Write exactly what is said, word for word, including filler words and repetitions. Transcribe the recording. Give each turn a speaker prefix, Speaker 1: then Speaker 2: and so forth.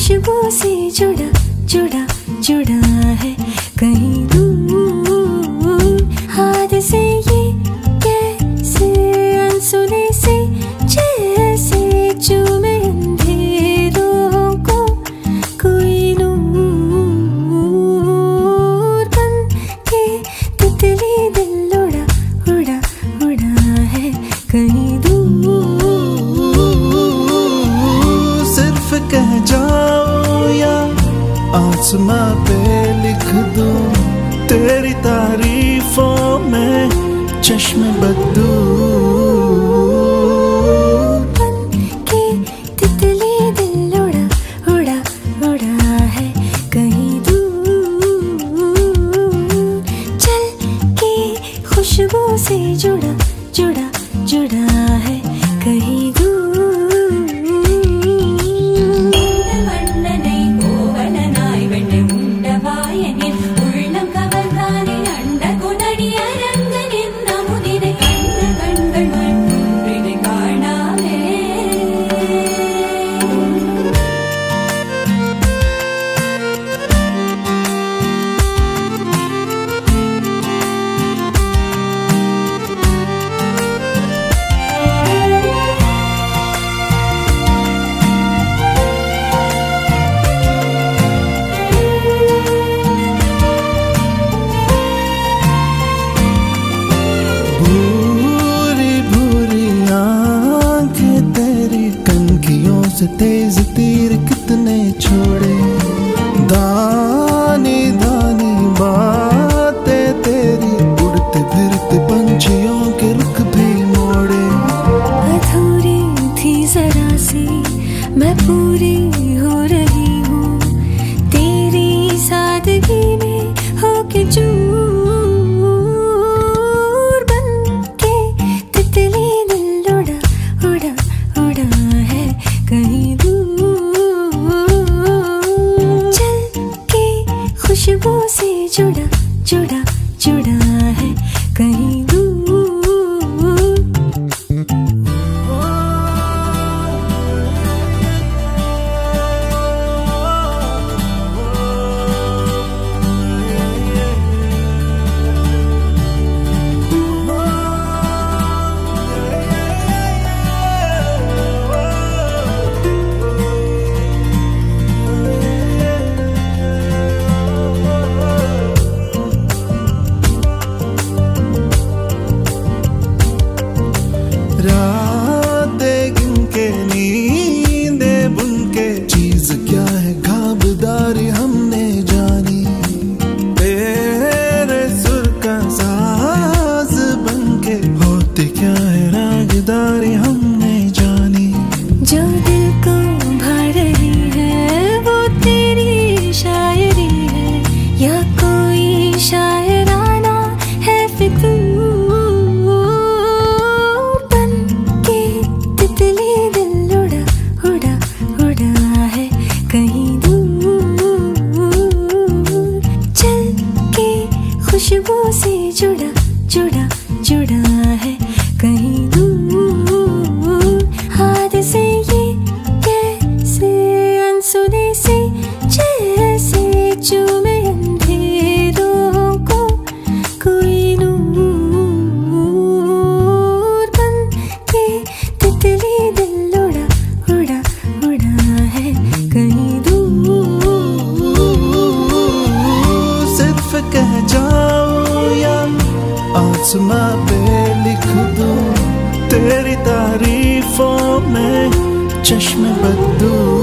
Speaker 1: खुशबू से जुड़ा जुड़ा जुड़ा है कहीं दूर। हाथ से ये कैसे अनसुने से जैसे चूमे अंधेरों को कोई नूर बन के तितली दिल उड़ा उड़ा उड़ा है कहीं दूर।
Speaker 2: सिर्फ कह जाओ या आसमां पे लिख दूं तेरी तारीफों में चश्मे बदू।
Speaker 1: बन के तितली दिल उड़ा उड़ा उड़ा है कहीं दूर। चल के खुशबू से जुड़ा जुड़ा जुड़ा है कहीं दूर।
Speaker 2: से तेज तीर कितने छोड़े दानी दानी बातें तेरी उड़ते फिरते पंछियों के रुख भी मोड़े।
Speaker 1: अधूरी थी जरा सी मैं पूरी हो रही हूँ तेरी सादगी में होके चूर। बन के तितली दिल उड़ा उड़ा उड़ा है कहीं दूर। चल के खुशबू से जुड़ा जुड़ा जुड़ा है कहीं दूर।
Speaker 2: रातें गिन के नींदे बुन के चीज क्या है खाबदारी हमने जानी। तेरे सुर का साज बन के होते क्या है रागदारी हमने जानी।
Speaker 1: जो दिल को भा रही है वो तेरी शायरी है या कोई शायराना है फितूर। खुशबू से जुड़ा जुड़ा जुड़ा है कहीं दूर। हाथ से ये कैसे अनसुने से जैसे चूमे अंधेरों को कोई नूर बन के तितली दिल उड़ा उड़ा उड़ा है कहीं दूर।
Speaker 2: सिर्फ कह जाओ या आसमां पे लिख दूं तेरी तारीफों में चश्मे बदू।